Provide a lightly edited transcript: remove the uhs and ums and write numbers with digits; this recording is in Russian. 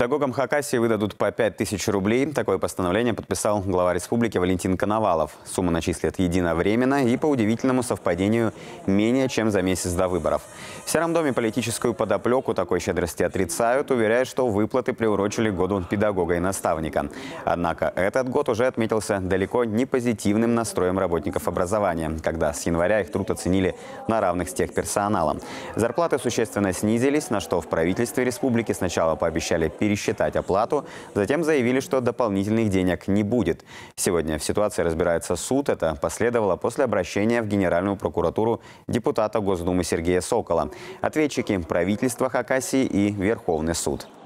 Педагогам Хакасии выдадут по 5000 рублей. Такое постановление подписал глава республики Валентин Коновалов. Сумму начислят единовременно и, по удивительному совпадению, менее чем за месяц до выборов. В Сером доме политическую подоплеку такой щедрости отрицают, уверяя, что выплаты приурочили к году педагога и наставника. Однако этот год уже отметился далеко не позитивным настроем работников образования, когда с января их труд оценили на равных с техперсоналом. Зарплаты существенно снизились, на что в правительстве республики сначала пообещали пересчитать оплату, затем заявили, что дополнительных денег не будет. Сегодня в ситуации разбирается суд. Это последовало после обращения в Генеральную прокуратуру депутата Госдумы Сергея Сокола. Ответчики – правительство Хакасии и Верховный суд.